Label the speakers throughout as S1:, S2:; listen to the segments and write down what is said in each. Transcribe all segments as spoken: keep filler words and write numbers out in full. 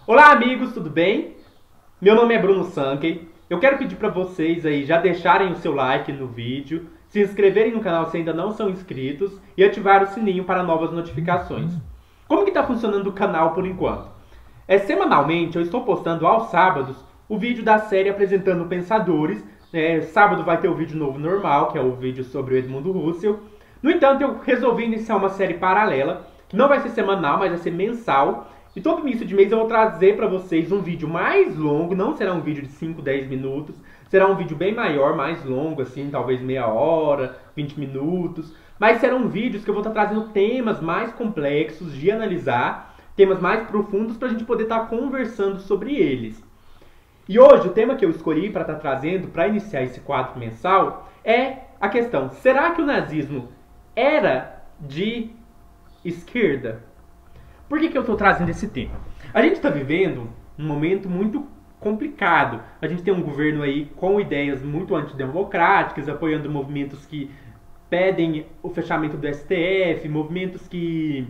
S1: Olá amigos, tudo bem? Meu nome é Bruno Sankey. Eu quero pedir para vocês aí já deixarem o seu like no vídeo, se inscreverem no canal se ainda não são inscritos e ativar o sininho para novas notificações. Como que está funcionando o canal por enquanto? É, semanalmente eu estou postando aos sábados o vídeo da série apresentando pensadores. É, sábado vai ter o vídeo novo normal, que é o vídeo sobre o Edmundo Husserl. No entanto, eu resolvi iniciar uma série paralela, que não vai ser semanal, mas vai ser mensal. E todo início de mês eu vou trazer para vocês um vídeo mais longo, não será um vídeo de cinco, dez minutos, será um vídeo bem maior, mais longo, assim, talvez meia hora, vinte minutos. Mas serão vídeos que eu vou estar trazendo temas mais complexos de analisar, temas mais profundos para a gente poder estar conversando sobre eles. E hoje o tema que eu escolhi para estar trazendo, para iniciar esse quadro mensal, é a questão: será que o nazismo era de esquerda? Por que que eu estou trazendo esse tema? A gente está vivendo um momento muito complicado. A gente tem um governo aí com ideias muito antidemocráticas, apoiando movimentos que pedem o fechamento do S T F, movimentos que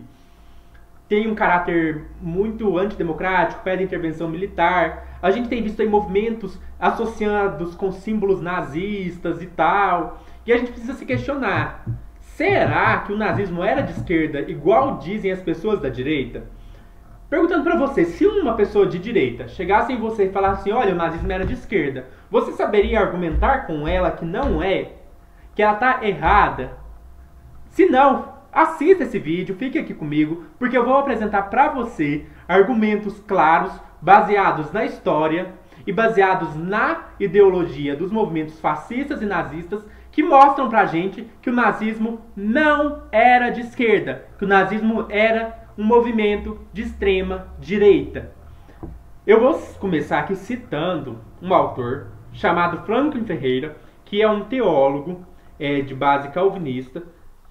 S1: têm um caráter muito antidemocrático, pedem intervenção militar. A gente tem visto aí movimentos associados com símbolos nazistas e tal. E a gente precisa se questionar: será que o nazismo era de esquerda, igual dizem as pessoas da direita? Perguntando pra você, se uma pessoa de direita chegasse em você e falasse assim: olha, o nazismo era de esquerda, você saberia argumentar com ela que não é? Que ela tá errada? Se não, assista esse vídeo, fique aqui comigo, porque eu vou apresentar pra você argumentos claros, baseados na história e baseados na ideologia dos movimentos fascistas e nazistas, que mostram pra gente que o nazismo não era de esquerda, que o nazismo era um movimento de extrema direita. Eu vou começar aqui citando um autor chamado Franklin Ferreira, que é um teólogo é, de base calvinista,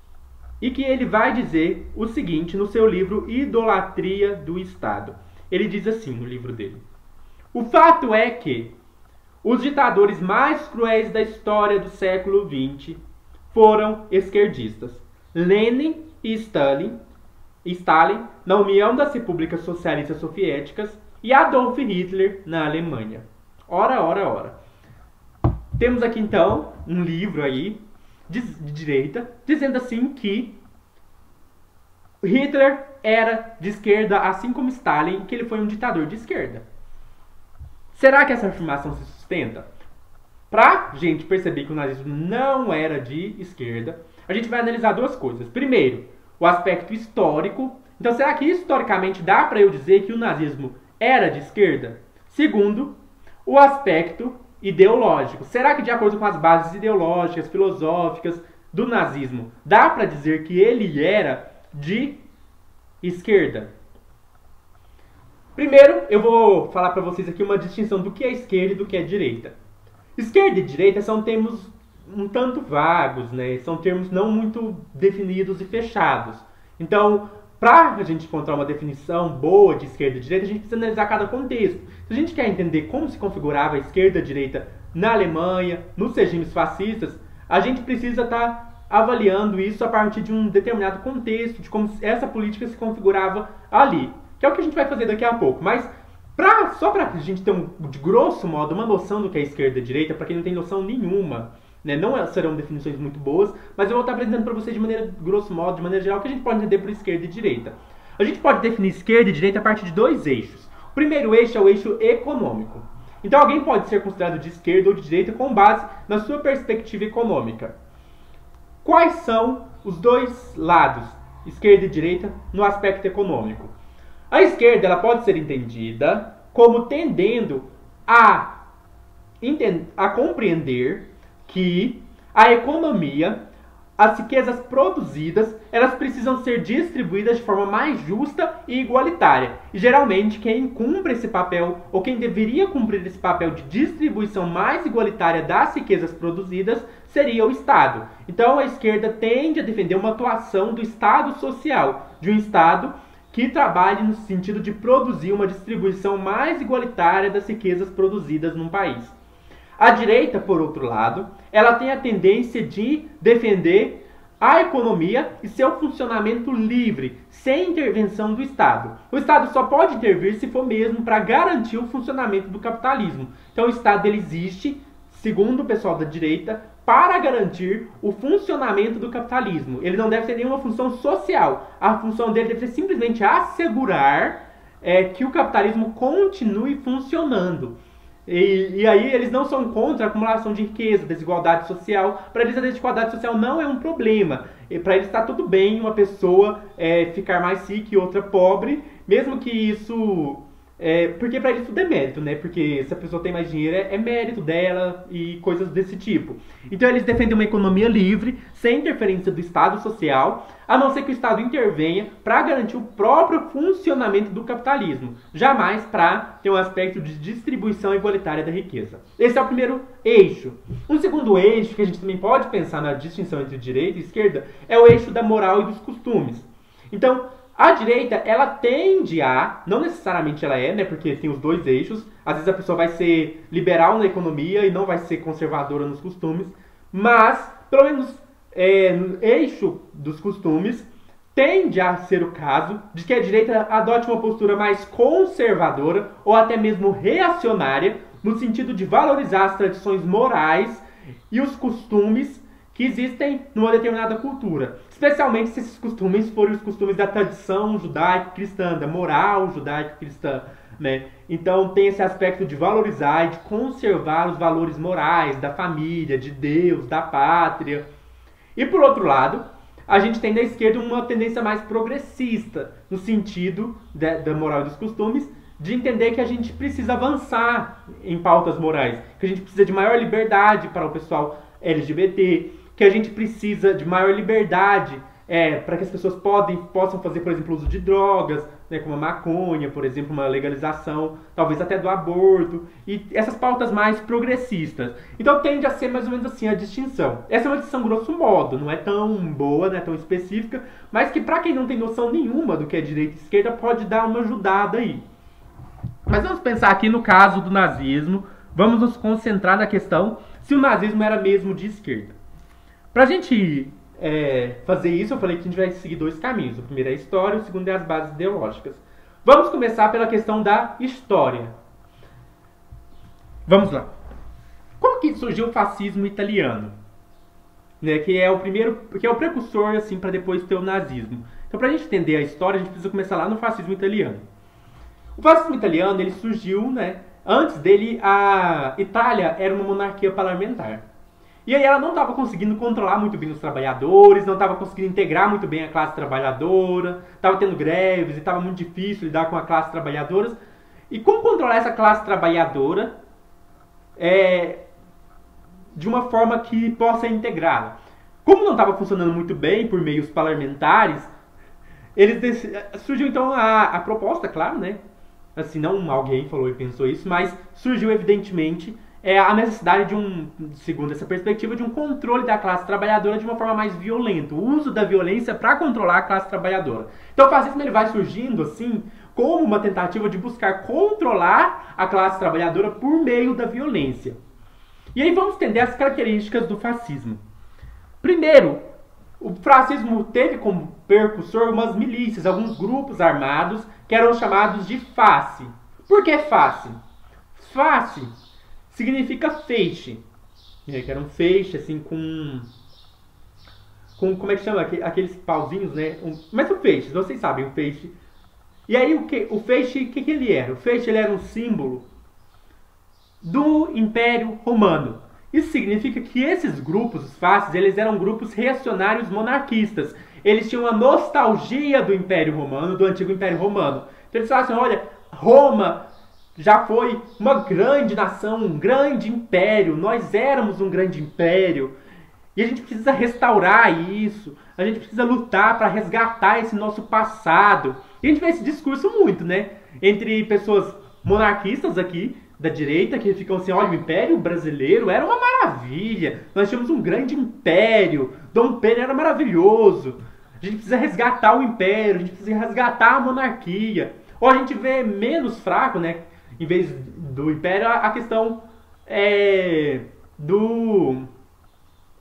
S1: e que ele vai dizer o seguinte no seu livro Idolatria do Estado. Ele diz assim no livro dele: o fato é que os ditadores mais cruéis da história do século vinte foram esquerdistas. Lenin e Stalin, Stalin na União das Repúblicas Socialistas Soviéticas e Adolf Hitler na Alemanha. Ora, ora, ora. Temos aqui então um livro aí de, de direita dizendo assim que Hitler era de esquerda, assim como Stalin, que ele foi um ditador de esquerda. Será que essa afirmação se sustenta? Pra gente perceber que o nazismo não era de esquerda, a gente vai analisar duas coisas. Primeiro, o aspecto histórico. Então, será que historicamente dá para eu dizer que o nazismo era de esquerda? Segundo, o aspecto ideológico. Será que, de acordo com as bases ideológicas, filosóficas do nazismo, dá para dizer que ele era de esquerda? Primeiro, eu vou falar para vocês aqui uma distinção do que é esquerda e do que é direita. Esquerda e direita são termos um tanto vagos, né? São termos não muito definidos e fechados. Então, para a gente encontrar uma definição boa de esquerda e direita, a gente precisa analisar cada contexto. Se a gente quer entender como se configurava a esquerda e a direita na Alemanha, nos regimes fascistas, a gente precisa estar avaliando isso a partir de um determinado contexto, de como essa política se configurava ali. Que é o que a gente vai fazer daqui a pouco. Mas pra, só para a gente ter, um, de grosso modo, uma noção do que é esquerda e direita, para quem não tem noção nenhuma, né, não serão definições muito boas, mas eu vou estar apresentando para vocês de maneira, grosso modo, de maneira geral, o que a gente pode entender por esquerda e direita. A gente pode definir esquerda e direita a partir de dois eixos. O primeiro eixo é o eixo econômico. Então alguém pode ser considerado de esquerda ou de direita com base na sua perspectiva econômica. Quais são os dois lados, esquerda e direita, no aspecto econômico? A esquerda ela pode ser entendida como tendendo a, a compreender que a economia, as riquezas produzidas, elas precisam ser distribuídas de forma mais justa e igualitária. E geralmente quem cumpre esse papel, ou quem deveria cumprir esse papel de distribuição mais igualitária das riquezas produzidas, seria o Estado. Então a esquerda tende a defender uma atuação do Estado social, de um Estado que trabalhe no sentido de produzir uma distribuição mais igualitária das riquezas produzidas num país. A direita, por outro lado, ela tem a tendência de defender a economia e seu funcionamento livre, sem intervenção do Estado. O Estado só pode intervir se for mesmo para garantir o funcionamento do capitalismo. Então o Estado ele existe, segundo o pessoal da direita, para garantir o funcionamento do capitalismo. Ele não deve ter nenhuma função social. A função dele deve ser simplesmente assegurar é, que o capitalismo continue funcionando. E, e aí eles não são contra a acumulação de riqueza, desigualdade social. Para eles a desigualdade social não é um problema. Para eles está tudo bem uma pessoa é, ficar mais rica e outra pobre, mesmo que isso... É, porque para eles tudo é mérito, né? Porque se a pessoa tem mais dinheiro, é, é mérito dela e coisas desse tipo. Então eles defendem uma economia livre, sem interferência do Estado social, a não ser que o Estado intervenha para garantir o próprio funcionamento do capitalismo. Jamais para ter um aspecto de distribuição igualitária da riqueza. Esse é o primeiro eixo. Um segundo eixo, que a gente também pode pensar na distinção entre direita e esquerda, é o eixo da moral e dos costumes. Então, a direita, ela tende a, não necessariamente ela é, né, porque tem os dois eixos, às vezes a pessoa vai ser liberal na economia e não vai ser conservadora nos costumes, mas, pelo menos, é, no eixo dos costumes, tende a ser o caso de que a direita adote uma postura mais conservadora ou até mesmo reacionária, no sentido de valorizar as tradições morais e os costumes que existem numa determinada cultura. Especialmente se esses costumes forem os costumes da tradição judaico-cristã, da moral judaico-cristã, né? Então tem esse aspecto de valorizar e de conservar os valores morais da família, de Deus, da pátria. E por outro lado, a gente tem na esquerda uma tendência mais progressista, no sentido da, da moral e dos costumes, de entender que a gente precisa avançar em pautas morais, que a gente precisa de maior liberdade para o pessoal L G B T, que a gente precisa de maior liberdade é, para que as pessoas podem, possam fazer, por exemplo, uso de drogas, né, como a maconha, por exemplo, uma legalização, talvez até do aborto, e essas pautas mais progressistas. Então tende a ser mais ou menos assim a distinção. Essa é uma distinção grosso modo, não é tão boa, não é tão específica, mas que para quem não tem noção nenhuma do que é direita e esquerda pode dar uma ajudada aí. Mas vamos pensar aqui no caso do nazismo, vamos nos concentrar na questão se o nazismo era mesmo de esquerda. Pra gente é, fazer isso, eu falei que a gente vai seguir dois caminhos. O primeiro é a história, o segundo é as bases ideológicas. Vamos começar pela questão da história. Vamos lá. Como que surgiu o fascismo italiano? Né, que é o primeiro, que é o precursor assim, para depois ter o nazismo. Então, pra gente entender a história, a gente precisa começar lá no fascismo italiano. O fascismo italiano ele surgiu, né, antes dele, a Itália era uma monarquia parlamentar. E aí ela não estava conseguindo controlar muito bem os trabalhadores, não estava conseguindo integrar muito bem a classe trabalhadora, estava tendo greves e estava muito difícil lidar com a classe trabalhadora. E como controlar essa classe trabalhadora é, de uma forma que possa integrá-la? Como não estava funcionando muito bem por meios parlamentares, eles surgiu então a, a proposta, claro, né? Assim, não alguém falou e pensou isso, mas surgiu evidentemente é a necessidade de um, segundo essa perspectiva, de um controle da classe trabalhadora de uma forma mais violenta, o uso da violência para controlar a classe trabalhadora. Então o fascismo ele vai surgindo assim como uma tentativa de buscar controlar a classe trabalhadora por meio da violência. E aí vamos entender as características do fascismo. Primeiro, o fascismo teve como percussor umas milícias, alguns grupos armados que eram chamados de face. Por que face? Face significa feixe, que era um feixe assim com, com como é que chama? Aqueles pauzinhos, né? Um, mas o feixe, vocês sabem o feixe. E aí o, que, o feixe, o que, que ele era? O feixe ele era um símbolo do Império Romano. Isso significa que esses grupos, os fasces, eles eram grupos reacionários monarquistas. Eles tinham uma nostalgia do Império Romano, do antigo Império Romano. Então eles falavam assim, olha, Roma já foi uma grande nação, um grande império. Nós éramos um grande império. E a gente precisa restaurar isso. A gente precisa lutar para resgatar esse nosso passado. E a gente vê esse discurso muito, né? Entre pessoas monarquistas aqui, da direita, que ficam assim, olha, o Império Brasileiro era uma maravilha. Nós tínhamos um grande império. Dom Pedro era maravilhoso. A gente precisa resgatar o império, a gente precisa resgatar a monarquia. Ou a gente vê menos fraco, né? Em vez do império, a questão é, do,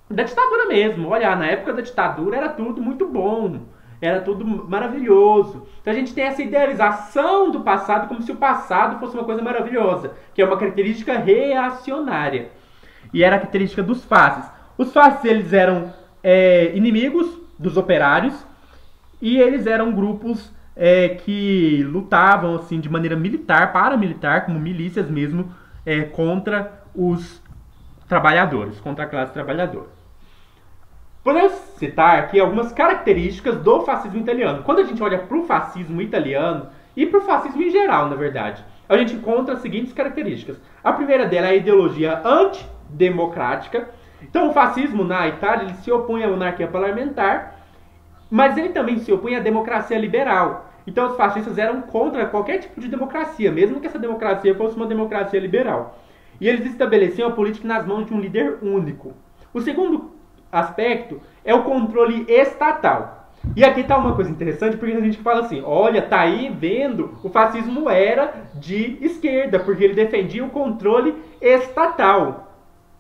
S1: da ditadura mesmo. Olha, na época da ditadura era tudo muito bom, era tudo maravilhoso. Então a gente tem essa idealização do passado como se o passado fosse uma coisa maravilhosa, que é uma característica reacionária. E era a característica dos fascistas. Os fascistas, eles eram é, inimigos dos operários e eles eram grupos é, que lutavam assim de maneira militar, paramilitar, como milícias mesmo, é, contra os trabalhadores, contra a classe trabalhadora. Podemos citar aqui algumas características do fascismo italiano. Quando a gente olha para o fascismo italiano e para o fascismo em geral, na verdade, a gente encontra as seguintes características. A primeira dela é a ideologia antidemocrática. Então o fascismo na Itália ele se opõe à monarquia parlamentar, mas ele também se opõe à democracia liberal. Então os fascistas eram contra qualquer tipo de democracia, mesmo que essa democracia fosse uma democracia liberal. E eles estabeleciam a política nas mãos de um líder único. O segundo aspecto é o controle estatal. E aqui está uma coisa interessante, porque a gente fala assim, olha, tá aí vendo, o fascismo era de esquerda, porque ele defendia o controle estatal.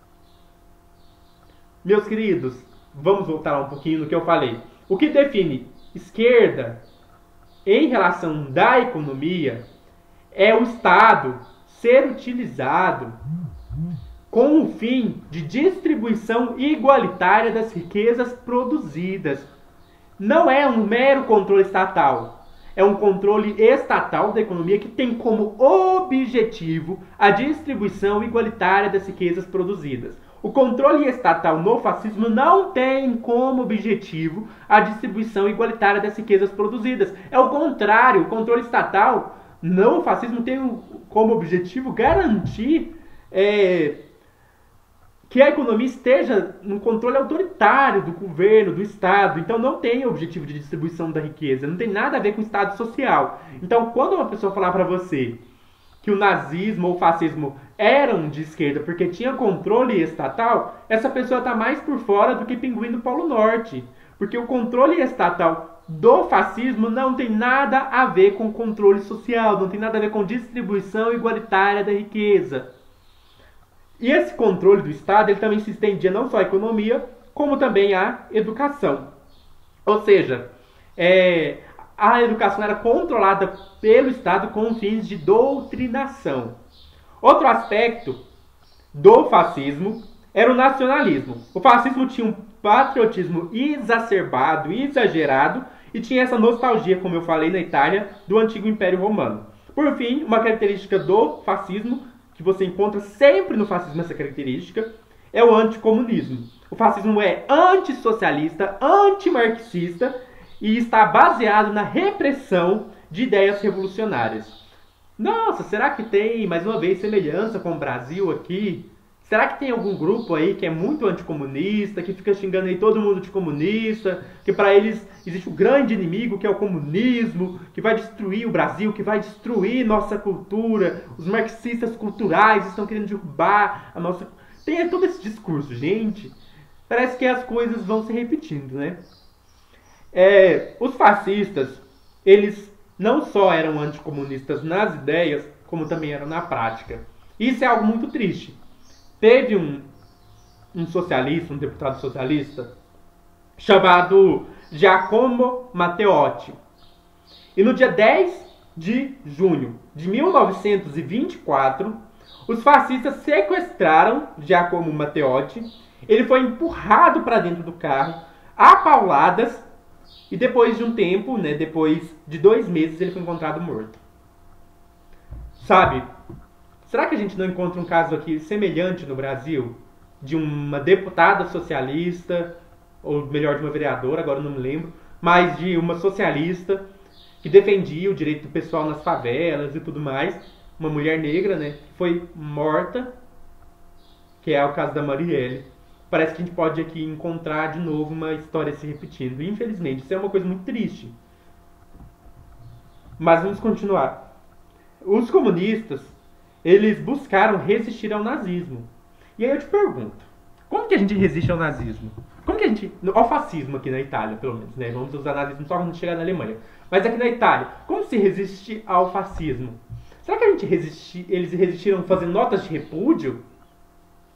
S1: Meus queridos, vamos voltar um pouquinho no que eu falei. O que define esquerda em relação da economia é o Estado ser utilizado com o fim de distribuição igualitária das riquezas produzidas. Não é um mero controle estatal. É um controle estatal da economia que tem como objetivo a distribuição igualitária das riquezas produzidas. O controle estatal no fascismo não tem como objetivo a distribuição igualitária das riquezas produzidas. É o contrário, o controle estatal no fascismo tem como objetivo garantir é, que a economia esteja no controle autoritário do governo, do Estado. Então não tem objetivo de distribuição da riqueza, não tem nada a ver com o Estado social. Então quando uma pessoa falar para você que o nazismo ou o fascismo eram de esquerda porque tinha controle estatal, essa pessoa está mais por fora do que pinguim do Polo Norte. Porque o controle estatal do fascismo não tem nada a ver com controle social, não tem nada a ver com distribuição igualitária da riqueza. E esse controle do Estado ele também se estendia não só à economia, como também à educação. Ou seja, é, a educação era controlada pelo Estado com fins de doutrinação. Outro aspecto do fascismo era o nacionalismo. O fascismo tinha um patriotismo exacerbado, exagerado, e tinha essa nostalgia, como eu falei na Itália, do antigo Império Romano. Por fim, uma característica do fascismo, que você encontra sempre no fascismo essa característica, é o anticomunismo. O fascismo é antissocialista, antimarxista e está baseado na repressão de ideias revolucionárias. Nossa, será que tem, mais uma vez, semelhança com o Brasil aqui? Será que tem algum grupo aí que é muito anticomunista, que fica xingando aí todo mundo de comunista, que para eles existe um grande inimigo que é o comunismo, que vai destruir o Brasil, que vai destruir nossa cultura, os marxistas culturais estão querendo derrubar a nossa... Tem todo esse discurso, gente. Parece que as coisas vão se repetindo, né? É, os fascistas, eles não só eram anticomunistas nas ideias, como também eram na prática. Isso é algo muito triste. Teve um, um socialista, um deputado socialista, chamado Giacomo Matteotti. E no dia dez de junho de mil novecentos e vinte e quatro, os fascistas sequestraram Giacomo Matteotti. Ele foi empurrado para dentro do carro, a pauladas, e depois de um tempo, né, depois de dois meses, ele foi encontrado morto. Sabe? Será que a gente não encontra um caso aqui semelhante no Brasil? De uma deputada socialista, ou melhor, de uma vereadora, agora não me lembro, mas de uma socialista que defendia o direito do pessoal nas favelas e tudo mais. Uma mulher negra, né, que foi morta, que é o caso da Marielle. Parece que a gente pode aqui encontrar de novo uma história se repetindo. Infelizmente, isso é uma coisa muito triste. Mas vamos continuar. Os comunistas, eles buscaram resistir ao nazismo. E aí eu te pergunto, como que a gente resiste ao nazismo? Como que a gente... Ao fascismo aqui na Itália, pelo menos, né? Vamos usar nazismo só quando chegar na Alemanha. Mas aqui na Itália, como se resiste ao fascismo? Será que a gente resisti... eles resistiram fazendo notas de repúdio?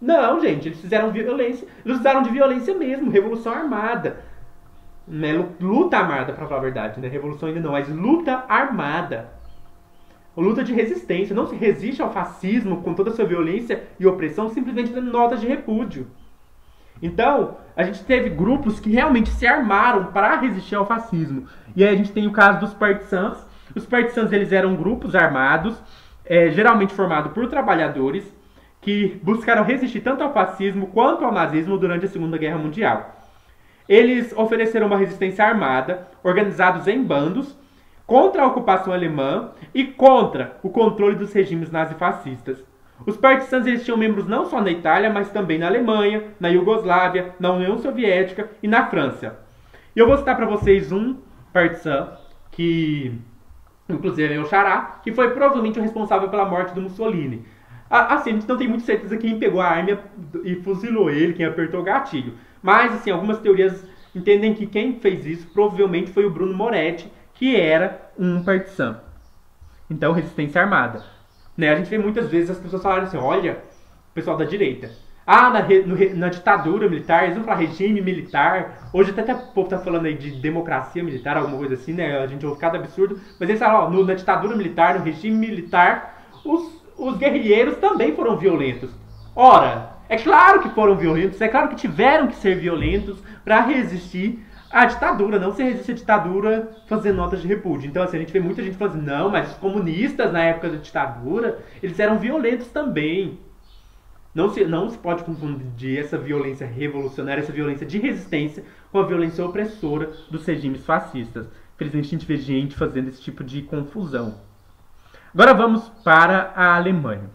S1: Não, gente, eles fizeram violência, eles usaram de violência mesmo, revolução armada. Né? Luta armada, pra falar a verdade, né? Revolução ainda não, mas luta armada. Luta de resistência. Não se resiste ao fascismo com toda a sua violência e opressão simplesmente dando notas de repúdio. Então, a gente teve grupos que realmente se armaram para resistir ao fascismo. E aí a gente tem o caso dos partisans. Os partisans, eles eram grupos armados, é, geralmente formados por trabalhadores, que buscaram resistir tanto ao fascismo quanto ao nazismo durante a Segunda Guerra Mundial. Eles ofereceram uma resistência armada, organizados em bandos, contra a ocupação alemã e contra o controle dos regimes nazifascistas. Os partisans eles tinham membros não só na Itália, mas também na Alemanha, na Iugoslávia, na União Soviética e na França. E eu vou citar para vocês um partisan que, inclusive é meu xará, que foi provavelmente o responsável pela morte do Mussolini. Assim, a gente não tem muita certeza quem pegou a arma e fuzilou ele, quem apertou o gatilho. Mas, assim, algumas teorias entendem que quem fez isso provavelmente foi o Bruno Moretti, que era um partisan. Então, resistência armada. Né? A gente vê muitas vezes as pessoas falarem assim, olha, o pessoal da direita. Ah, na, no, na ditadura militar, eles vão falar regime militar. Hoje até, até o povo tá falando aí de democracia militar, alguma coisa assim, né? A gente ouve cada absurdo. Mas eles falam, ó, no, na ditadura militar, no regime militar, os, os guerrilheiros também foram violentos. Ora, é claro que foram violentos, é claro que tiveram que ser violentos para resistir à ditadura. Não se resiste à ditadura fazendo notas de repúdio. Então, assim, a gente vê muita gente falando assim, não, mas os comunistas na época da ditadura, eles eram violentos também. Não se, não se pode confundir essa violência revolucionária, essa violência de resistência com a violência opressora dos regimes fascistas. Infelizmente, a gente vê gente fazendo esse tipo de confusão. Agora vamos para a Alemanha.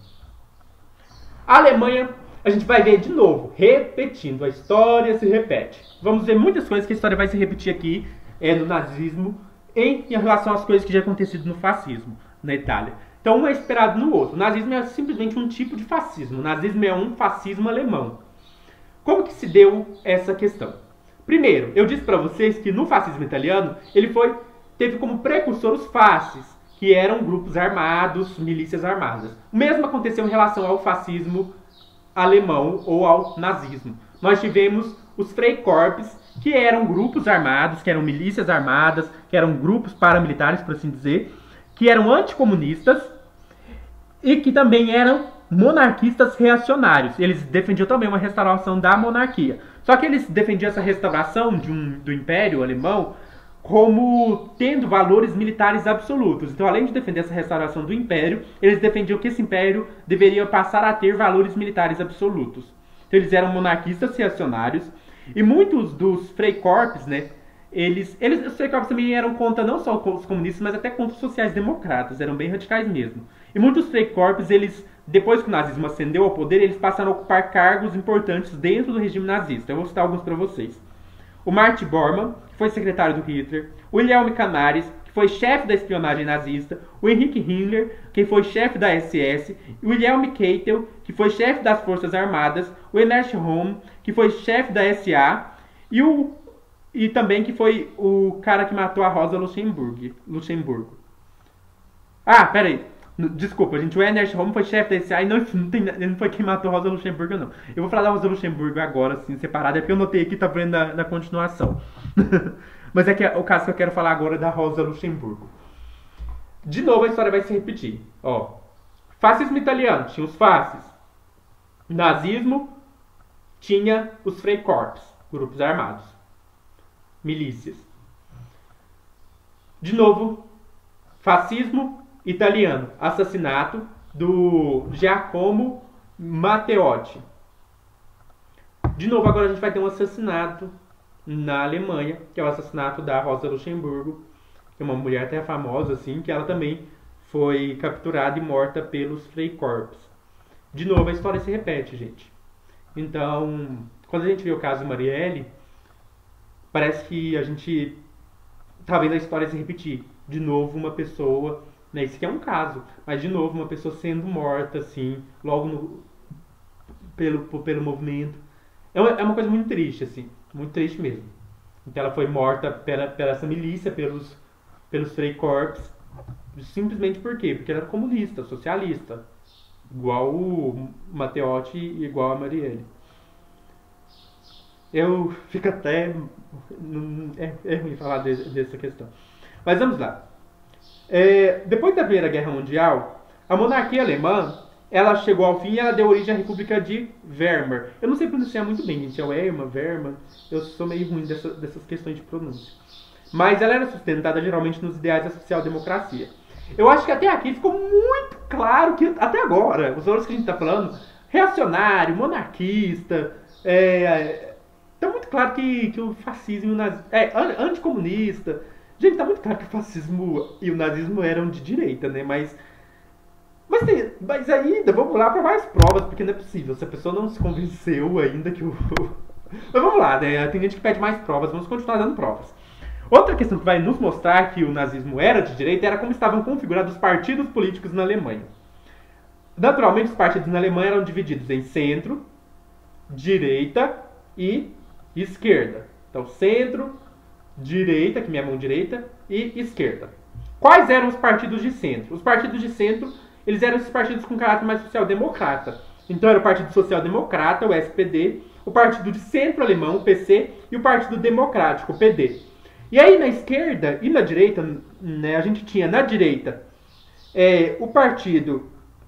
S1: A Alemanha, a gente vai ver de novo, repetindo, a história se repete. Vamos ver muitas coisas que a história vai se repetir aqui é, no nazismo em, em relação às coisas que já acontecido no fascismo na Itália. Então um é esperado no outro. O nazismo é simplesmente um tipo de fascismo. O nazismo é um fascismo alemão. Como que se deu essa questão? Primeiro, eu disse para vocês que no fascismo italiano ele foi, teve como precursor os fascis, que eram grupos armados, milícias armadas. O mesmo aconteceu em relação ao fascismo alemão ou ao nazismo. Nós tivemos os Freikorps, que eram grupos armados, que eram milícias armadas, que eram grupos paramilitares, por assim dizer, que eram anticomunistas e que também eram monarquistas reacionários. Eles defendiam também uma restauração da monarquia. Só que eles defendiam essa restauração de um, do Império Alemão como tendo valores militares absolutos. Então, além de defender essa restauração do Império, eles defendiam que esse Império deveria passar a ter valores militares absolutos. Então, eles eram monarquistas reacionários e muitos dos Freikorps, né, Eles, eles, os Freikorps também eram contra não só os comunistas, mas até contra os sociais-democratas, eram bem radicais mesmo. E muitos Freikorps, eles, depois que o nazismo ascendeu ao poder, eles passaram a ocupar cargos importantes dentro do regime nazista. Eu vou citar alguns para vocês. O Martin Bormann, que foi secretário do Hitler, o Wilhelm Canaris, que foi chefe da espionagem nazista, o Henrik Himmler, que foi chefe da S S, o Wilhelm Keitel, que foi chefe das Forças Armadas, o Ernst Röhm, que foi chefe da S A, e o E também que foi o cara que matou a Rosa Luxemburgo. Luxemburgo. Ah, pera aí. Desculpa, gente. O Ernst Röhm foi chefe da S A e não, não, tem, não foi quem matou a Rosa Luxemburgo, não. Eu vou falar da Rosa Luxemburgo agora, assim, separada. É porque eu notei aqui, tá vendo na, na continuação. Mas é que é o caso que eu quero falar agora é da Rosa Luxemburgo. De novo, a história vai se repetir. Ó, fascismo italiano, tinha os fascis. Nazismo, tinha os Freikorps, grupos armados. Milícias. De novo, fascismo italiano, assassinato do Giacomo Matteotti. De novo, agora a gente vai ter um assassinato na Alemanha, que é o assassinato da Rosa Luxemburgo, que é uma mulher até famosa, assim, que ela também foi capturada e morta pelos Freikorps. De novo, a história se repete, gente. Então, quando a gente vê o caso Marielle, parece que a gente tá vendo a história se repetir. De novo, uma pessoa, né? Isso aqui é um caso, mas de novo, uma pessoa sendo morta, assim, logo no, pelo, pelo movimento. É uma, é uma coisa muito triste, assim, muito triste mesmo. Então ela foi morta pela, pela essa milícia, pelos, pelos Freikorps, simplesmente por quê? Porque ela era comunista, socialista. igual o Matteotti e igual a Marielle. Eu fico até... É, é ruim falar de, dessa questão. Mas vamos lá. É, depois da Primeira Guerra Mundial, a monarquia alemã ela chegou ao fim e ela deu origem à República de Weimar. Eu não sei pronunciar muito bem, gente. É Weimar, Weimar. Eu sou meio ruim dessa, dessas questões de pronúncia. Mas ela era sustentada geralmente nos ideais da social-democracia. Eu acho que até aqui ficou muito claro que, até agora, os valores que a gente está falando, reacionário, monarquista, é, tá muito claro que, que o fascismo e o nazismo... É, anticomunista... Gente, tá muito claro que o fascismo e o nazismo eram de direita, né? Mas... Mas, tem, mas ainda, vamos lá para mais provas, porque não é possível. Se a pessoa não se convenceu ainda que o... Mas vamos lá, né? Tem gente que pede mais provas, vamos continuar dando provas. Outra questão que vai nos mostrar que o nazismo era de direita era como estavam configurados os partidos políticos na Alemanha. Naturalmente, os partidos na Alemanha eram divididos em centro, direita e esquerda. Então, centro, direita, que minha mão direita, e esquerda. Quais eram os partidos de centro? Os partidos de centro, eles eram esses partidos com caráter mais social-democrata. Então, era o Partido Social-Democrata, o S P D, o Partido de Centro Alemão, o P C, e o Partido Democrático, o P D. E aí, na esquerda e na direita, né, a gente tinha na direita é, o Partido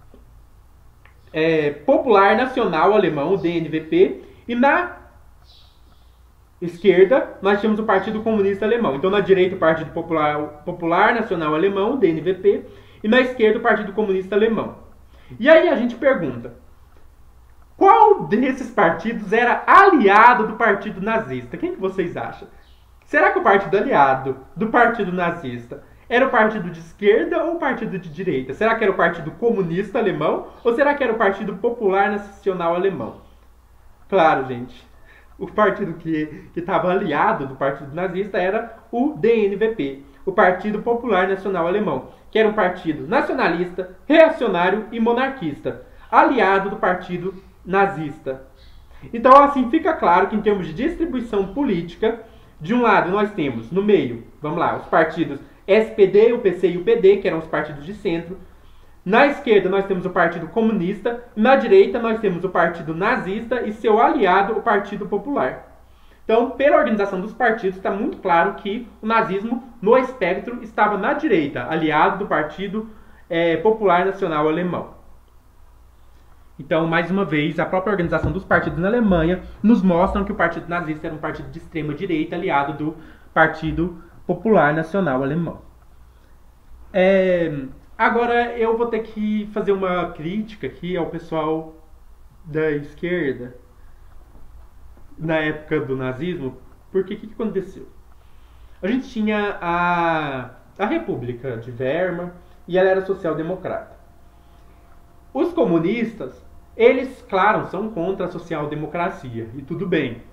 S1: é, Popular Nacional Alemão, o D N V P, e na esquerda nós tínhamos o Partido Comunista Alemão. Então, na direita, o Partido Popular, Popular Nacional Alemão, o D N V P, e na esquerda, o Partido Comunista Alemão. E aí a gente pergunta, qual desses partidos era aliado do Partido Nazista? Quem que vocês acham? Será que o partido aliado do Partido Nazista era o partido de esquerda ou o partido de direita? Será que era o Partido Comunista Alemão ou será que era o Partido Popular Nacional Alemão? Claro, gente, o partido que estava aliado do Partido Nazista era o D N V P, o Partido Popular Nacional Alemão, que era um partido nacionalista, reacionário e monarquista, aliado do Partido Nazista. Então, assim, fica claro que em termos de distribuição política, de um lado, nós temos, no meio, vamos lá, os partidos S P D, o P C e o P D, que eram os partidos de centro. Na esquerda, nós temos o Partido Comunista. Na direita, nós temos o Partido Nazista e seu aliado, o Partido Popular. Então, pela organização dos partidos, está muito claro que o nazismo, no espectro, estava na direita, aliado do Partido é, Popular Nacional Alemão. Então, mais uma vez, a própria organização dos partidos na Alemanha nos mostra que o Partido Nazista era um partido de extrema-direita, aliado do Partido Popular Nacional Alemão. É, agora, eu vou ter que fazer uma crítica aqui ao pessoal da esquerda, na época do nazismo, porque o que, que aconteceu? A gente tinha a, a República de Weimar e ela era social-democrata. Os comunistas, eles, claro, são contra a social-democracia, e tudo bem.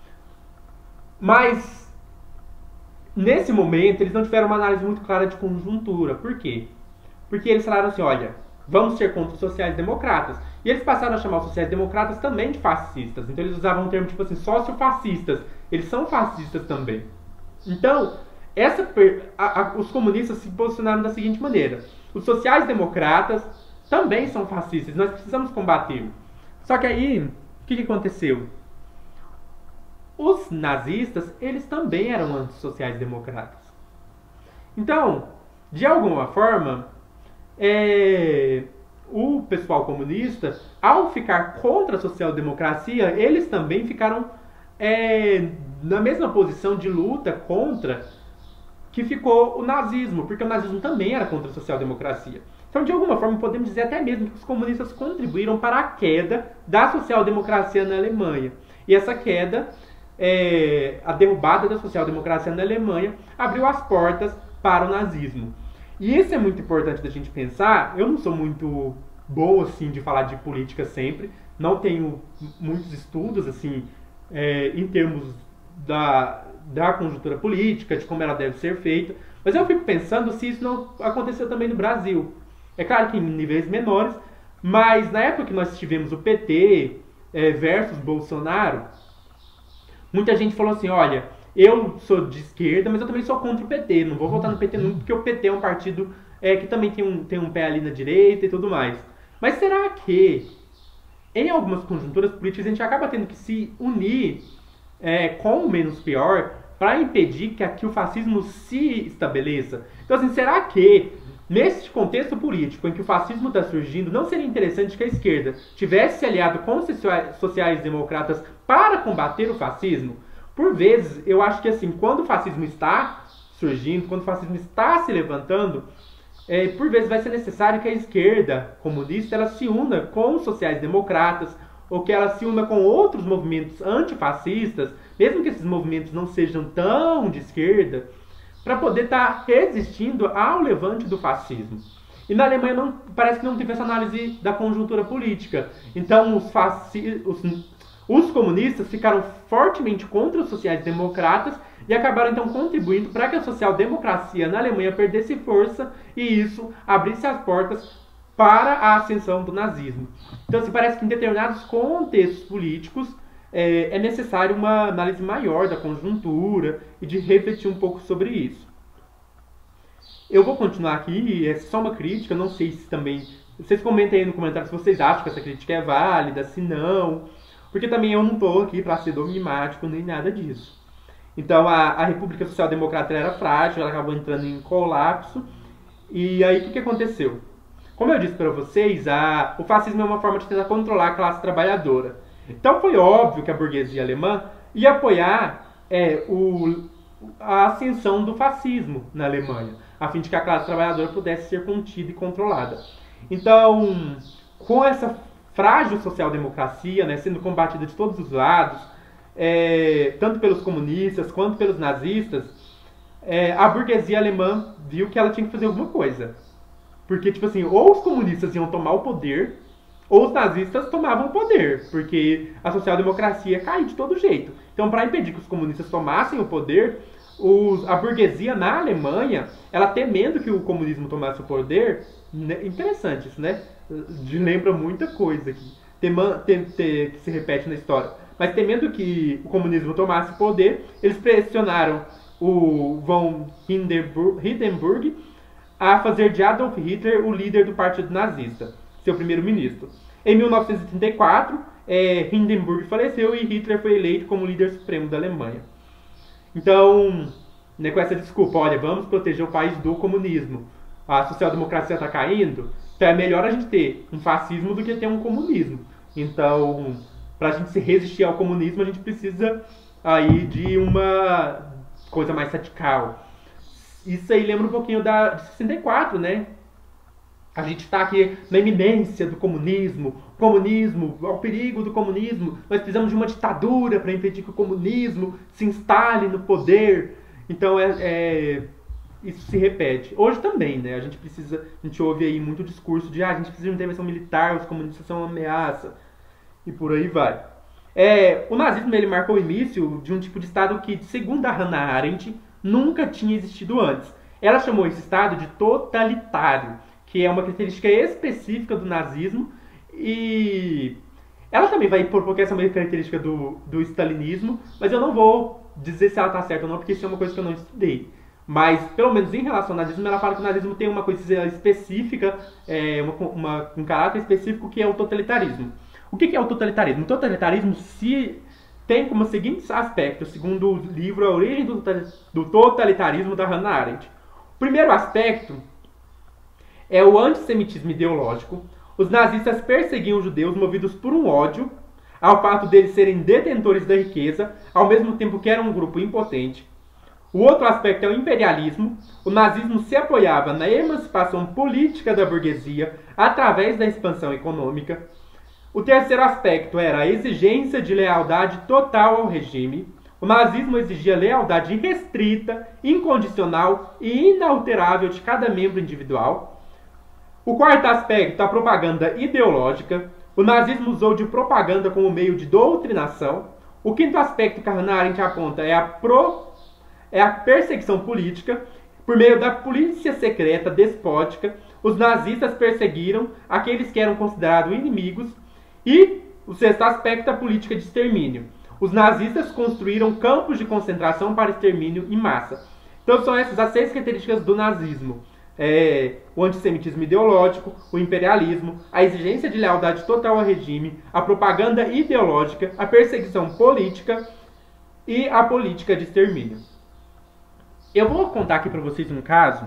S1: Mas, nesse momento, eles não tiveram uma análise muito clara de conjuntura. Por quê? Porque eles falaram assim, olha, vamos ser contra os sociais-democratas. E eles passaram a chamar os sociais-democratas também de fascistas. Então, eles usavam um termo tipo assim, sociofascistas. Eles são fascistas também. Então, essa, a, a, os comunistas se posicionaram da seguinte maneira. Os sociais-democratas também são fascistas, nós precisamos combater. Só que aí, o que, que aconteceu? Os nazistas, eles também eram antissociais-democratas. Então, de alguma forma, é, o pessoal comunista, ao ficar contra a social-democracia, eles também ficaram é, na mesma posição de luta contra que ficou o nazismo, porque o nazismo também era contra a social-democracia. Então, de alguma forma, podemos dizer até mesmo que os comunistas contribuíram para a queda da social-democracia na Alemanha. E essa queda, é, a derrubada da social-democracia na Alemanha, abriu as portas para o nazismo. E isso é muito importante da gente pensar. Eu não sou muito bom assim, de falar de política sempre, não tenho muitos estudos assim, é, em termos da, da conjuntura política, de como ela deve ser feita, mas eu fico pensando se isso não aconteceu também no Brasil. É claro que em níveis menores, mas na época que nós tivemos o P T é, versus Bolsonaro, muita gente falou assim, olha, eu sou de esquerda, mas eu também sou contra o P T, não vou votar no P T nunca, porque o P T é um partido é, que também tem um, tem um pé ali na direita e tudo mais. Mas será que, em algumas conjunturas políticas, a gente acaba tendo que se unir é, com o menos pior para impedir que aqui o fascismo se estabeleça? Então, assim, será que, nesse contexto político em que o fascismo está surgindo, não seria interessante que a esquerda tivesse se aliado com os sociais-democratas para combater o fascismo? Por vezes, eu acho que, assim, quando o fascismo está surgindo, quando o fascismo está se levantando, é, por vezes vai ser necessário que a esquerda comunista ela se una com os sociais-democratas, ou que ela se una com outros movimentos antifascistas, mesmo que esses movimentos não sejam tão de esquerda, para poder estar resistindo ao levante do fascismo. E na Alemanha não, parece que não teve essa análise da conjuntura política. Então os, fasci, os, os comunistas ficaram fortemente contra os sociais-democratas e acabaram então contribuindo para que a social-democracia na Alemanha perdesse força e isso abrisse as portas para a ascensão do nazismo. Então, assim, parece que em determinados contextos políticos é, é necessário uma análise maior da conjuntura e de refletir um pouco sobre isso. Eu vou continuar aqui, é só uma crítica, não sei se também... Vocês comentem aí no comentário se vocês acham que essa crítica é válida, se não... Porque também eu não estou aqui para ser dogmático nem nada disso. Então, a, a República Social Democrata era frágil, ela acabou entrando em colapso. E aí, o que, que aconteceu? Como eu disse para vocês, a, o fascismo é uma forma de tentar controlar a classe trabalhadora. Então foi óbvio que a burguesia alemã ia apoiar é, o, a ascensão do fascismo na Alemanha, a fim de que a classe trabalhadora pudesse ser contida e controlada. Então, com essa frágil social-democracia, né, sendo combatida de todos os lados, é, tanto pelos comunistas quanto pelos nazistas, é, a burguesia alemã viu que ela tinha que fazer alguma coisa. Porque, tipo assim, ou os comunistas iam tomar o poder, ou os nazistas tomavam o poder, porque a social-democracia ia cair de todo jeito. Então, para impedir que os comunistas tomassem o poder, os, a burguesia na Alemanha, ela temendo que o comunismo tomasse o poder, né, interessante isso, né? Lembra muita coisa aqui, tema, tem, tem, que se repete na história. Mas temendo que o comunismo tomasse o poder, eles pressionaram o von Hindenburg, Hindenburg a fazer de Adolf Hitler o líder do partido nazista, seu primeiro-ministro. Em mil novecentos e trinta e quatro, é, Hindenburg faleceu e Hitler foi eleito como líder supremo da Alemanha. Então, né, com essa desculpa, olha, vamos proteger o país do comunismo. A social-democracia está caindo, então é melhor a gente ter um fascismo do que ter um comunismo. Então, para a gente se resistir ao comunismo, a gente precisa aí de uma coisa mais radical. Isso aí lembra um pouquinho da, de sessenta e quatro, né? A gente está aqui na iminência do comunismo, comunismo, ao perigo do comunismo. Nós precisamos de uma ditadura para impedir que o comunismo se instale no poder. Então, é, é, isso se repete. Hoje também, né? A gente precisa, a gente ouve aí muito discurso de ah, a gente precisa de uma intervenção militar, os comunistas são uma ameaça. E por aí vai. É, o nazismo ele marcou o início de um tipo de Estado que, segundo a Hannah Arendt, nunca tinha existido antes. Ela chamou esse Estado de totalitário, que é uma característica específica do nazismo, e ela também vai propor essa mesma característica do, do stalinismo, mas eu não vou dizer se ela está certa ou não, porque isso é uma coisa que eu não estudei. Mas, pelo menos em relação ao nazismo, ela fala que o nazismo tem uma coisa específica, é, uma, uma, um caráter específico que é o totalitarismo. O que é o totalitarismo? O totalitarismo se tem como seguintes aspectos, segundo o livro A Origem do Totalitarismo, da Hannah Arendt. O primeiro aspecto é o antissemitismo ideológico. Os nazistas perseguiam os judeus movidos por um ódio ao fato deles serem detentores da riqueza, ao mesmo tempo que eram um grupo impotente. O outro aspecto é o imperialismo. O nazismo se apoiava na emancipação política da burguesia através da expansão econômica. O terceiro aspecto era a exigência de lealdade total ao regime. O nazismo exigia lealdade irrestrita, incondicional e inalterável de cada membro individual. O quarto aspecto, a propaganda ideológica. O nazismo usou de propaganda como meio de doutrinação. O quinto aspecto que a Hannah Arendt aponta é a, pro, é a perseguição política. Por meio da polícia secreta despótica, os nazistas perseguiram aqueles que eram considerados inimigos. E o sexto aspecto é a política de extermínio. Os nazistas construíram campos de concentração para extermínio em massa. Então são essas as seis características do nazismo. é, o antissemitismo ideológico, o imperialismo, a exigência de lealdade total ao regime, a propaganda ideológica, a perseguição política e a política de extermínio. Eu vou contar aqui para vocês um caso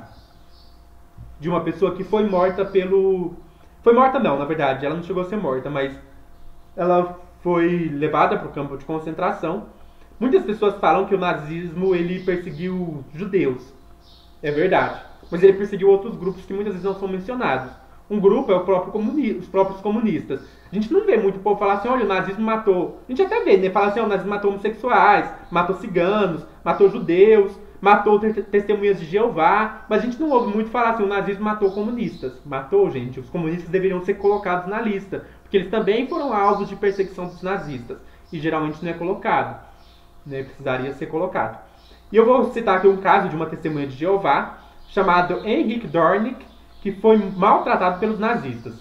S1: de uma pessoa que foi morta pelo... Foi morta não, na verdade, ela não chegou a ser morta, mas ela foi levada para o campo de concentração. Muitas pessoas falam que o nazismo ele perseguiu judeus. É verdade. Mas ele perseguiu outros grupos que muitas vezes não são mencionados. Um grupo é o próprio comuni- os próprios comunistas. A gente não vê muito o povo falar assim, olha, o nazismo matou... A gente até vê, né? Fala assim, oh, o nazismo matou homossexuais, matou ciganos, matou judeus, matou te- testemunhas de Jeová. Mas a gente não ouve muito falar assim, o nazismo matou comunistas. Matou, gente. Os comunistas deveriam ser colocados na lista. Porque eles também foram alvos de perseguição dos nazistas. E geralmente não é colocado. Né? Precisaria ser colocado. E eu vou citar aqui um caso de uma testemunha de Jeová, chamado Henrik Dornick, que foi maltratado pelos nazistas.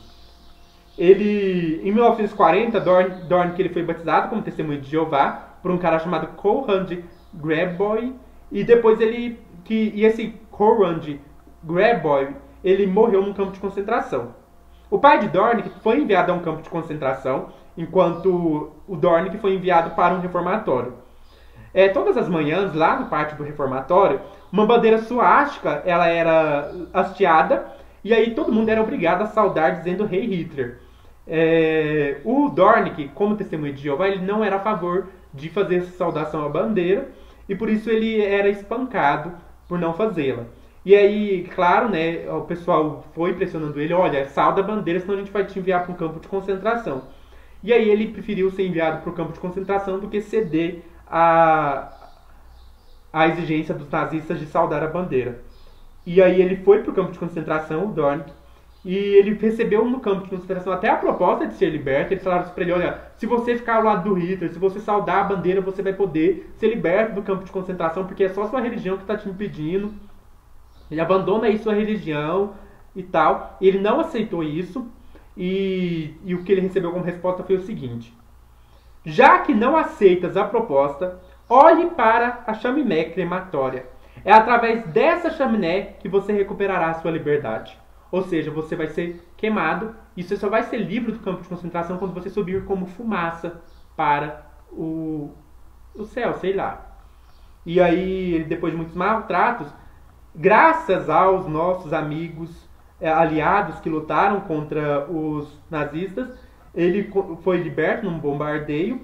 S1: Ele, em mil novecentos e quarenta, Dorn, Dornick ele foi batizado como testemunha de Jeová por um cara chamado Conrad Graboy, e depois ele, que, e esse Conrad Graboy, ele morreu num campo de concentração. O pai de Dornick foi enviado a um campo de concentração, enquanto o Dornick foi enviado para um reformatório. É, todas as manhãs, lá no pátio do reformatório, uma bandeira suástica ela era hasteada, e aí todo mundo era obrigado a saudar dizendo Rei Hitler. É, o Dornick, como testemunha de Jeová, ele não era a favor de fazer essa saudação à bandeira, e por isso ele era espancado por não fazê-la. E aí, claro, né, o pessoal foi pressionando ele, olha, sauda a bandeira, senão a gente vai te enviar para um campo de concentração. E aí ele preferiu ser enviado para o campo de concentração do que ceder a, a exigência dos nazistas de saudar a bandeira. E aí ele foi para o campo de concentração, o Dornick, e ele recebeu no campo de concentração até a proposta de ser liberto. Eles falaram para ele, olha, se você ficar ao lado do Hitler, se você saudar a bandeira, você vai poder ser liberto do campo de concentração, porque é só sua religião que está te impedindo. Ele abandona aí sua religião e tal. Ele não aceitou isso, e, e o que ele recebeu como resposta foi o seguinte: já que não aceitas a proposta, olhe para a chaminé crematória. É através dessa chaminé que você recuperará a sua liberdade. Ou seja, você vai ser queimado e você só vai ser livre do campo de concentração quando você subir como fumaça para o, o céu, sei lá. E aí, depois de muitos maltratos, graças aos nossos amigos aliados que lutaram contra os nazistas, ele foi liberto num bombardeio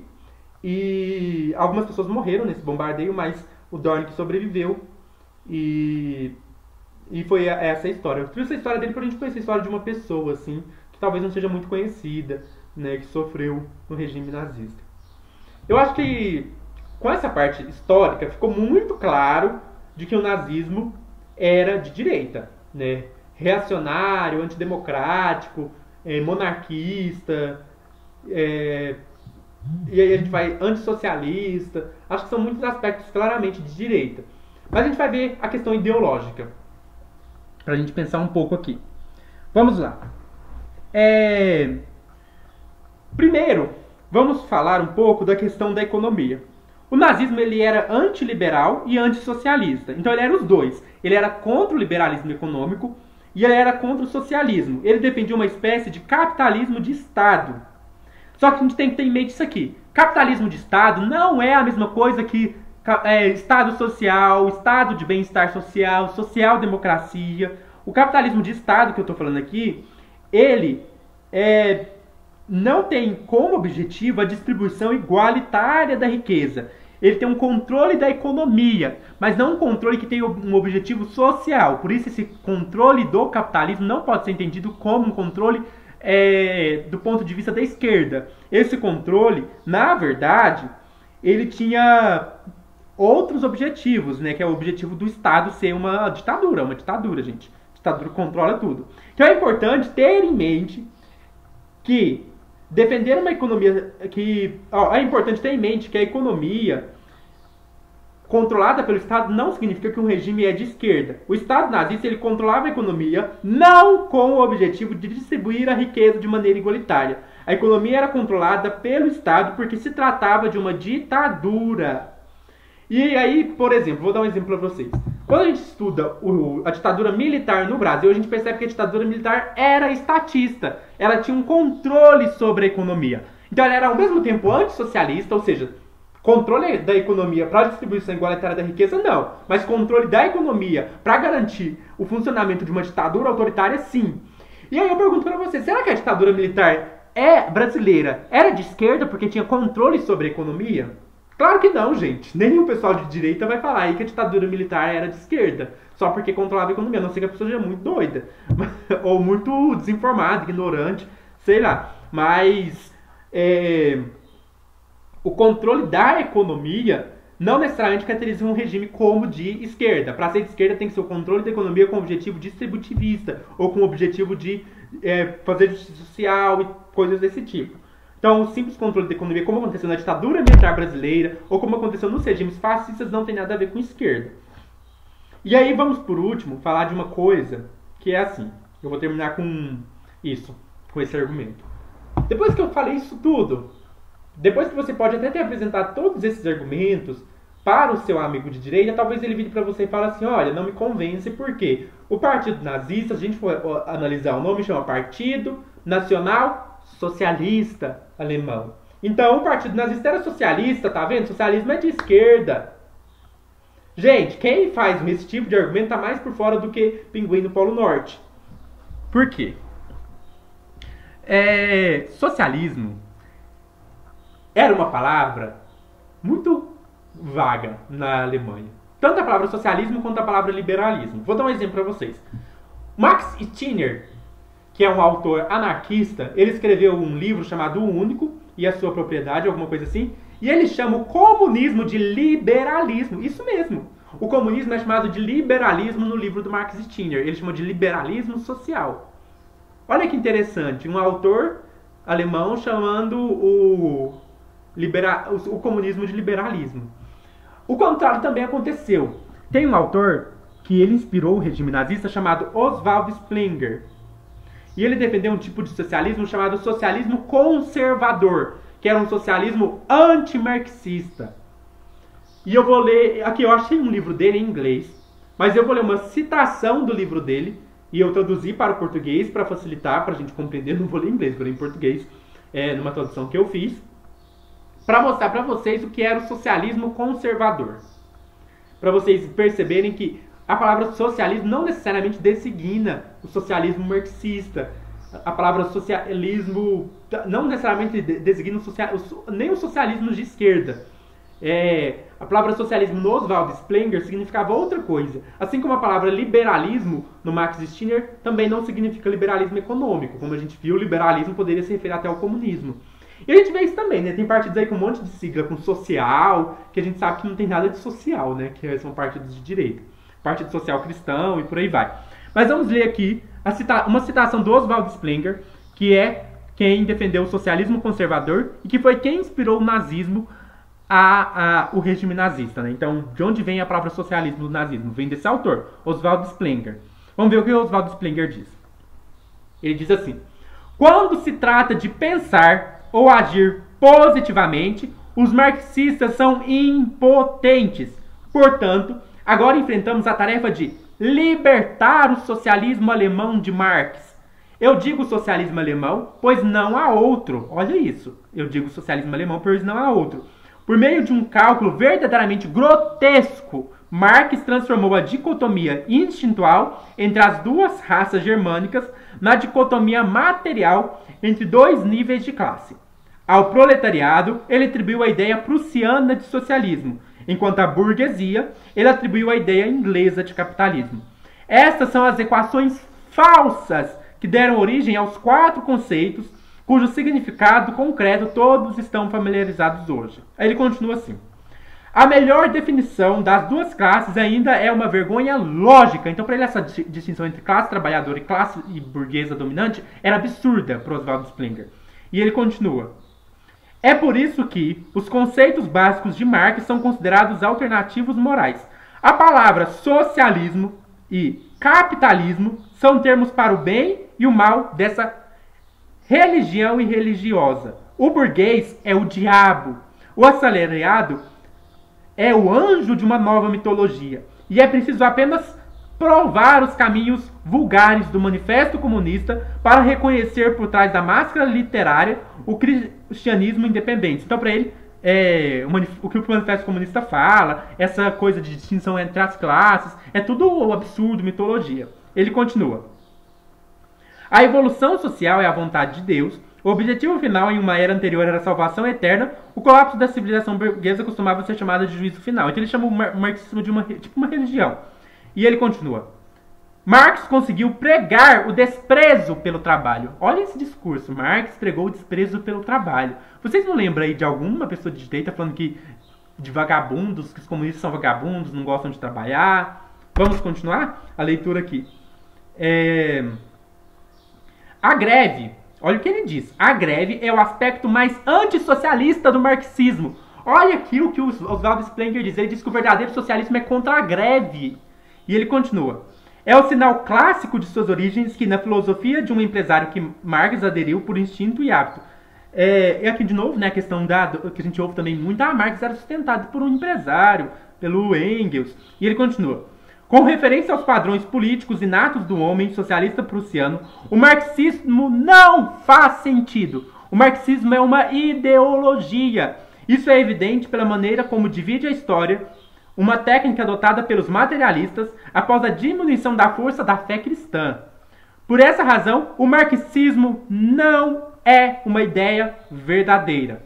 S1: e algumas pessoas morreram nesse bombardeio, mas o Dornick sobreviveu e, e foi essa a história. Eu trouxe essa história dele para a gente conhecer a história de uma pessoa assim, que talvez não seja muito conhecida, né, que sofreu no regime nazista. Eu acho que com essa parte histórica ficou muito claro de que o nazismo era de direita, né, reacionário, antidemocrático, é, monarquista, é, e aí a gente vai antissocialista. Acho que são muitos aspectos claramente de direita. Mas a gente vai ver a questão ideológica, para a gente pensar um pouco aqui. Vamos lá. É... Primeiro, vamos falar um pouco da questão da economia. O nazismo ele era antiliberal e antissocialista. Então ele era os dois. Ele era contra o liberalismo econômico e ele era contra o socialismo. Ele defendia uma espécie de capitalismo de Estado. Só que a gente tem que ter em mente isso aqui. Capitalismo de Estado não é a mesma coisa que é, Estado social, Estado de bem-estar social, social-democracia. O capitalismo de Estado que eu estou falando aqui, ele é, não tem como objetivo a distribuição igualitária da riqueza. Ele tem um controle da economia, mas não um controle que tem um objetivo social. Por isso esse controle do capitalismo não pode ser entendido como um controle é, do ponto de vista da esquerda. Esse controle, na verdade, ele tinha outros objetivos, né? Que é o objetivo do Estado ser uma ditadura. Uma ditadura, gente. A ditadura controla tudo. Então é importante ter em mente que defender uma economia que... Ó, é importante ter em mente que a economia controlada pelo Estado não significa que um regime é de esquerda. O Estado nazista ele controlava a economia não com o objetivo de distribuir a riqueza de maneira igualitária. A economia era controlada pelo Estado porque se tratava de uma ditadura. E aí, por exemplo, vou dar um exemplo para vocês. Quando a gente estuda o, a ditadura militar no Brasil, a gente percebe que a ditadura militar era estatista. Ela tinha um controle sobre a economia. Então ela era ao mesmo tempo antissocialista, ou seja, controle da economia para a distribuição igualitária da riqueza, não. Mas controle da economia para garantir o funcionamento de uma ditadura autoritária, sim. E aí eu pergunto para você, será que a ditadura militar é brasileira era de esquerda porque tinha controle sobre a economia? Claro que não, gente. Nenhum pessoal de direita vai falar aí que a ditadura militar era de esquerda, só porque controlava a economia. A não ser que a pessoa seja muito doida, ou muito desinformada, ignorante, sei lá. Mas é, o controle da economia não necessariamente caracteriza um regime como de esquerda. Para ser de esquerda tem que ser o controle da economia com objetivo distributivista, ou com o objetivo de é, fazer justiça social e coisas desse tipo. Então, o simples controle da economia, como aconteceu na ditadura militar brasileira, ou como aconteceu nos regimes fascistas, não tem nada a ver com esquerda. E aí, vamos, por último, falar de uma coisa que é assim. Eu vou terminar com isso, com esse argumento. Depois que eu falei isso tudo, depois que você pode até ter apresentado todos esses argumentos para o seu amigo de direita, talvez ele vire para você e fale assim, olha, não me convence, porque o Partido Nazista, se a gente for analisar o nome, chama Partido Nacional Socialista Alemão. Então, o Partido Nazista era socialista, tá vendo? Socialismo é de esquerda. Gente, quem faz esse tipo de argumento tá mais por fora do que pinguim no Polo Norte. Por quê? É, socialismo era uma palavra muito vaga na Alemanha. Tanto a palavra socialismo quanto a palavra liberalismo. Vou dar um exemplo para vocês. Max Stirner, que é um autor anarquista, ele escreveu um livro chamado O Único e a Sua Propriedade, alguma coisa assim, e ele chama o comunismo de liberalismo. Isso mesmo. O comunismo é chamado de liberalismo no livro do Max Stirner. Ele chama de liberalismo social. Olha que interessante, um autor alemão chamando o, libera... o comunismo de liberalismo. O contrário também aconteceu. Tem um autor que ele inspirou o regime nazista chamado Oswald Spengler. E ele defendeu um tipo de socialismo chamado socialismo conservador, que era um socialismo antimarxista. E eu vou ler, aqui eu achei um livro dele em inglês, mas eu vou ler uma citação do livro dele, e eu traduzi para o português para facilitar, para a gente compreender, não vou ler em inglês, vou ler em português, é, numa tradução que eu fiz, para mostrar para vocês o que era o socialismo conservador. Para vocês perceberem que a palavra socialismo não necessariamente designa o socialismo marxista. A palavra socialismo não necessariamente designa o social, nem o socialismo de esquerda. É, a palavra socialismo no Oswald Spengler significava outra coisa. Assim como a palavra liberalismo no Max Stirner também não significa liberalismo econômico. Como a gente viu, o liberalismo poderia se referir até ao comunismo. E a gente vê isso também, né? Tem partidos aí com um monte de sigla, com social, que a gente sabe que não tem nada de social, né? Que são partidos de direita. Partido Social Cristão e por aí vai. Mas vamos ler aqui a cita- uma citação do Oswald Spengler, que é quem defendeu o socialismo conservador e que foi quem inspirou o nazismo, a, a, o regime nazista. Né? Então, de onde vem a palavra socialismo do nazismo? Vem desse autor, Oswald Spengler. Vamos ver o que o Oswald Spengler diz. Ele diz assim: quando se trata de pensar ou agir positivamente, os marxistas são impotentes. Portanto, agora enfrentamos a tarefa de libertar o socialismo alemão de Marx. Eu digo socialismo alemão, pois não há outro. Olha isso. Eu digo socialismo alemão, pois não há outro. Por meio de um cálculo verdadeiramente grotesco, Marx transformou a dicotomia instintual entre as duas raças germânicas na dicotomia material entre dois níveis de classe. Ao proletariado, ele atribuiu a ideia prussiana de socialismo, enquanto à burguesia, ele atribuiu a ideia inglesa de capitalismo. Estas são as equações falsas que deram origem aos quatro conceitos, cujo significado concreto todos estão familiarizados hoje. Aí ele continua assim: a melhor definição das duas classes ainda é uma vergonha lógica. Então, para ele, essa distinção entre classe trabalhadora e classe burguesa dominante era absurda para Oswald Spengler. E ele continua: é por isso que os conceitos básicos de Marx são considerados alternativos morais. A palavra socialismo e capitalismo são termos para o bem e o mal dessa religião irreligiosa. O burguês é o diabo. O assalariado é o anjo de uma nova mitologia. e é preciso apenas provar os caminhos vulgares do Manifesto Comunista para reconhecer por trás da máscara literária o cristianismo independente. Então, para ele, é, o, o que o Manifesto Comunista fala, essa coisa de distinção entre as classes, é tudo absurdo, mitologia. Ele continua. A evolução social é a vontade de Deus. O objetivo final em uma era anterior era a salvação eterna. O colapso da civilização burguesa costumava ser chamado de juízo final. Então ele chama o marxismo de uma, tipo uma religião. E ele continua. Marx conseguiu pregar o desprezo pelo trabalho. Olha esse discurso. Marx pregou o desprezo pelo trabalho. Vocês não lembram aí de alguma pessoa de direita falando que de vagabundos, que os comunistas são vagabundos, não gostam de trabalhar? Vamos continuar a leitura aqui. É... A greve, olha o que ele diz. A greve é o aspecto mais antissocialista do marxismo. Olha aqui o que o Oswald Spengler diz. Ele diz que o verdadeiro socialismo é contra a greve. E ele continua. É o sinal clássico de suas origens que na filosofia de um empresário que Marx aderiu por instinto e hábito. É, e aqui de novo, né, a questão da, que a gente ouve também muito. Ah, Marx era sustentado por um empresário, pelo Engels. E ele continua. Com referência aos padrões políticos inatos do homem socialista prussiano, o marxismo não faz sentido. O marxismo é uma ideologia. Isso é evidente pela maneira como divide a história, uma técnica adotada pelos materialistas após a diminuição da força da fé cristã. Por essa razão, o marxismo não é uma ideia verdadeira.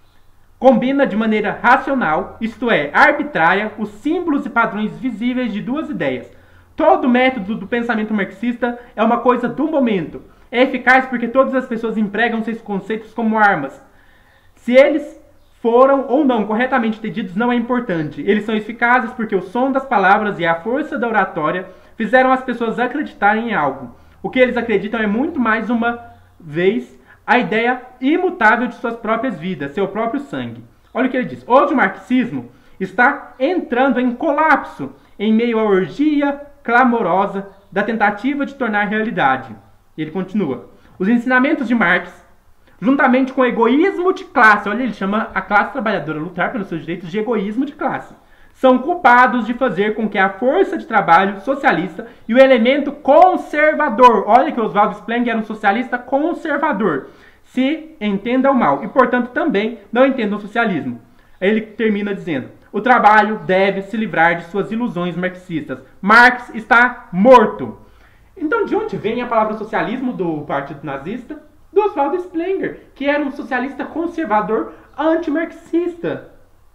S1: Combina de maneira racional, isto é, arbitrária, os símbolos e padrões visíveis de duas ideias. Todo método do pensamento marxista é uma coisa do momento. É eficaz porque todas as pessoas empregam seus conceitos como armas. Se eles foram ou não corretamente entendidos não é importante. Eles são eficazes porque o som das palavras e a força da oratória fizeram as pessoas acreditarem em algo. O que eles acreditam é muito mais uma vez a ideia imutável de suas próprias vidas, seu próprio sangue. Olha o que ele diz. Hoje o marxismo está entrando em colapso em meio à orgia clamorosa da tentativa de tornar realidade. Ele continua. Os ensinamentos de Marx, juntamente com o egoísmo de classe, olha, ele chama a classe trabalhadora a lutar pelos seus direitos de egoísmo de classe, são culpados de fazer com que a força de trabalho socialista e o elemento conservador, olha que Oswald Spengler era um socialista conservador, se entendam mal e, portanto, também não entendam o socialismo. Ele termina dizendo, o trabalho deve se livrar de suas ilusões marxistas. Marx está morto. Então, de onde vem a palavra socialismo do Partido Nazista? Do Oswald Spengler, que era um socialista conservador antimarxista.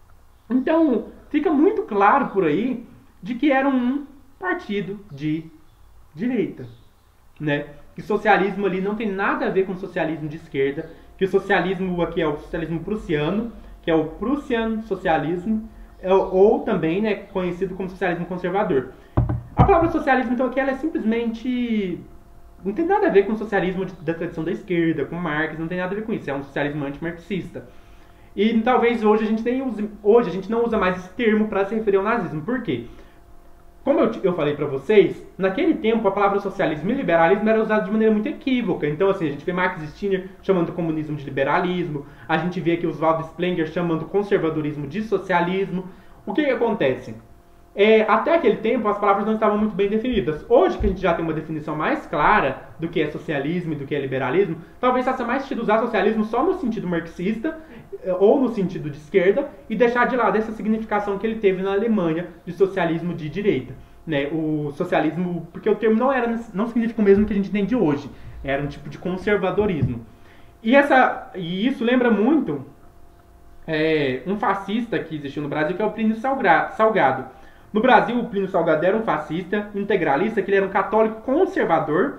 S1: Então, fica muito claro por aí de que era um partido de direita, né? Que socialismo ali não tem nada a ver com socialismo de esquerda, que o socialismo aqui é o socialismo prussiano, que é o Prussian Socialismo, ou também, né, conhecido como socialismo conservador. A palavra socialismo, então, aqui ela é simplesmente... não tem nada a ver com o socialismo da tradição da esquerda, com Marx, não tem nada a ver com isso, é um socialismo antimarxista. E talvez hoje a gente nem use, hoje a gente não usa mais esse termo para se referir ao nazismo. Por quê? Como eu, eu falei para vocês, naquele tempo a palavra socialismo e liberalismo era usada de maneira muito equívoca. Então, assim, a gente vê Marx Stirner chamando o comunismo de liberalismo, a gente vê aqui Oswald Spengler chamando o conservadorismo de socialismo. O que, que acontece? É, até aquele tempo as palavras não estavam muito bem definidas. Hoje que a gente já tem uma definição mais clara do que é socialismo e do que é liberalismo, talvez faça mais sentido usar socialismo só no sentido marxista ou no sentido de esquerda e deixar de lado essa significação que ele teve na Alemanha de socialismo de direita, né? O socialismo, porque o termo não, era, não significa o mesmo que a gente entende hoje, era um tipo de conservadorismo. E, essa, e isso lembra muito é, um fascista que existiu no Brasil, que é o Plínio Salgado. No Brasil, o Plínio Salgado era um fascista, integralista, que ele era um católico conservador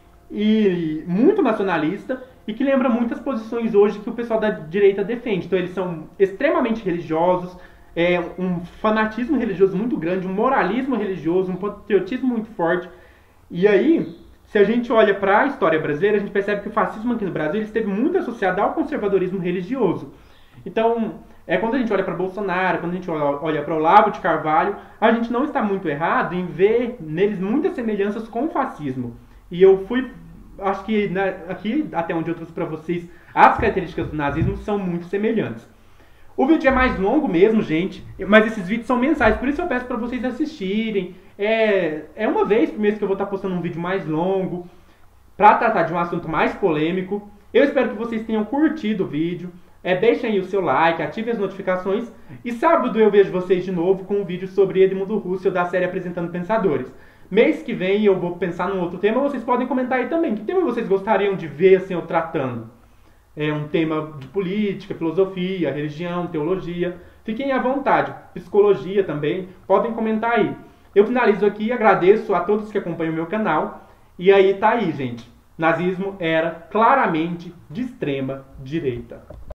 S1: e muito nacionalista, e que lembra muitas posições hoje que o pessoal da direita defende. Então eles são extremamente religiosos, é, um fanatismo religioso muito grande, um moralismo religioso, um patriotismo muito forte. E aí, se a gente olha para a história brasileira, a gente percebe que o fascismo aqui no Brasil ele esteve muito associado ao conservadorismo religioso. Então, é, quando a gente olha para Bolsonaro, quando a gente olha para Olavo de Carvalho, a gente não está muito errado em ver neles muitas semelhanças com o fascismo. E eu fui, acho que né, aqui, até onde eu trouxe para vocês, as características do nazismo são muito semelhantes. O vídeo é mais longo mesmo, gente, mas esses vídeos são mensais, por isso eu peço para vocês assistirem. É, é uma vez por mês que eu vou estar postando um vídeo mais longo, para tratar de um assunto mais polêmico. Eu espero que vocês tenham curtido o vídeo. É, deixem aí o seu like, ativem as notificações. E sábado eu vejo vocês de novo com um vídeo sobre Edmundo Husserl da série Apresentando Pensadores. Mês que vem eu vou pensar num outro tema, vocês podem comentar aí também. Que tema vocês gostariam de ver assim, eu tratando? É um tema de política, filosofia, religião, teologia. Fiquem à vontade. Psicologia também. Podem comentar aí. Eu finalizo aqui, agradeço a todos que acompanham o meu canal. E aí tá aí, gente. Nazismo era claramente de extrema direita.